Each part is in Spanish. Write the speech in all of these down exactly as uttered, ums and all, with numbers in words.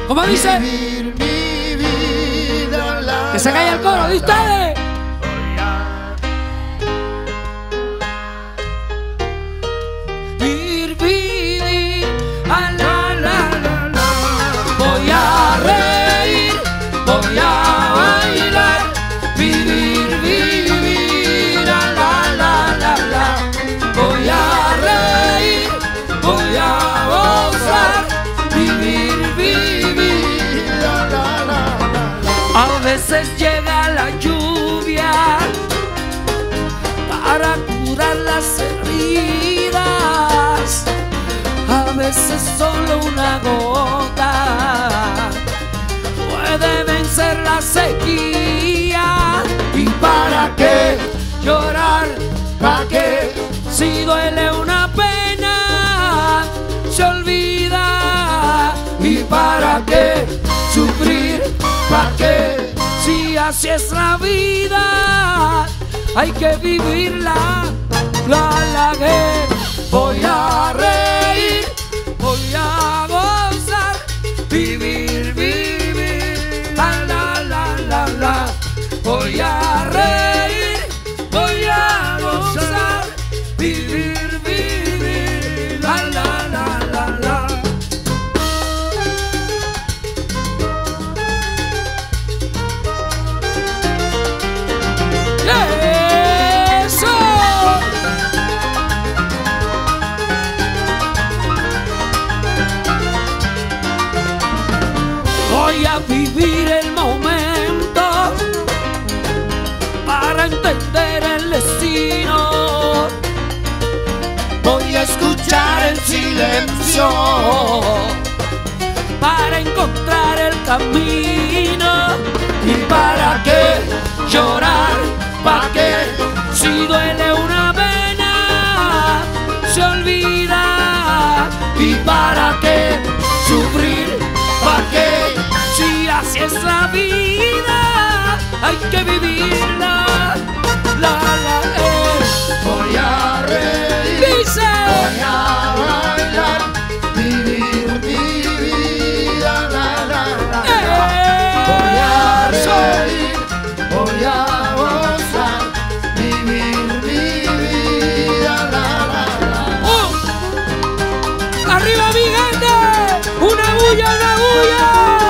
¿Cómo dice? Vivir mi vida, la, Que se caiga el coro de ustedes. Vivir, vivir, a la, la, la, la. Voy a reír, voy a bailar. Vivir, vivir, a la, la, la, la. Voy a reír, voy a gozar. Vivir, vivir, la, la, la, la. A veces llega la lluvia para curar las heridas. A veces solo una gota puede vencer la sequía. ¿Y para qué llorar? ¿Para qué? Si duele una pena, se olvida. ¿Y para qué sufrir? ¿Para qué? Si así es la vida, hay que vivirla. La, la que voy a reír, voy a gozar, vivir, vivir, la, la, la, la, la. Voy a reír, voy a gozar, vivir, vivir, la, la, la, la, la. ¡Eso! Voy a vivir el momento para entender el destino. Voy a escuchar el silencio para encontrar el camino. ¿Y para qué llorar? ¿Para qué? Si duele una vena, se olvida. ¿Y para qué sufrir? ¿Para qué? Si así es la vida, hay que vivirla. La, la, eh. Voy a reír, Dice. voy a bailar, vivir mi vida, la, la, la, la. Voy a reír, voy a gozar, vivir mi vida, la, la, la. Uh. ¡Arriba mi gente! ¡Una bulla, una bulla!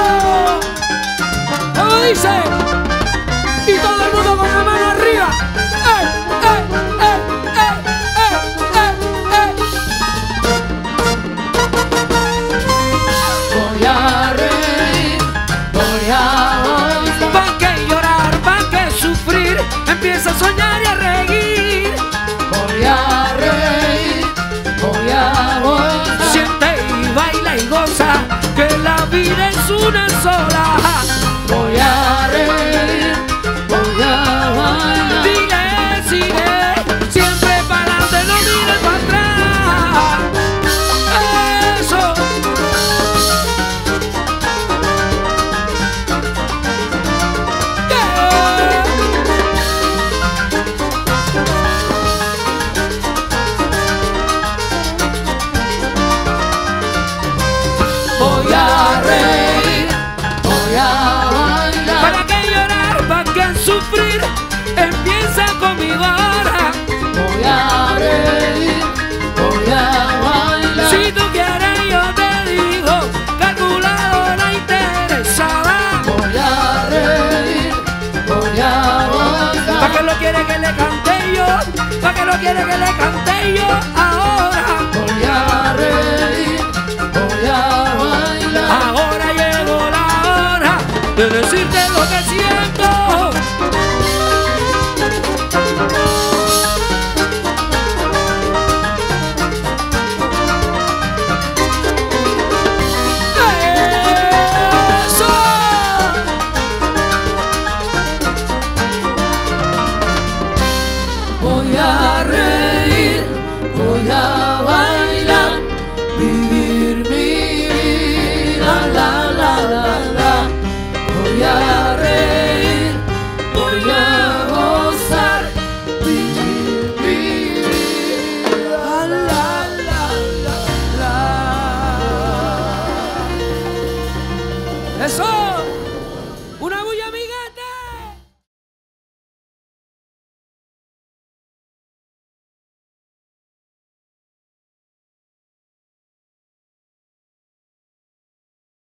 ¿Cómo dice? Y todo el mundo con la mano arriba. ¡Eh, eh, eh, eh, eh, eh, eh! Voy a reír, voy a gozar. ¿Pa' qué llorar? ¿Pa' qué sufrir? Empieza a soñar y a reír. Voy a reír, voy a gozar. Siente y baila y goza, que la vida es una sola. Voy a reír, voy a bailar. Dile, sigue, siempre para adelante, no mires para atrás. Eso. Yeah. Voy a reír, Voy a bailar. ¿para qué llorar? ¿Para qué sufrir? Empieza conmigo ahora. Voy a reír, voy a bailar. Si tú quieres yo te digo, calculadora interesada. Voy a reír, voy a gozar. ¿Para qué lo quiere que le cante yo? ¿Para qué lo quiere que le cante yo ahora? Voy a reír, voy a bailar. Ahora llegó la hora de decirte lo que siento. ¡Eso! Voy a reír, voy a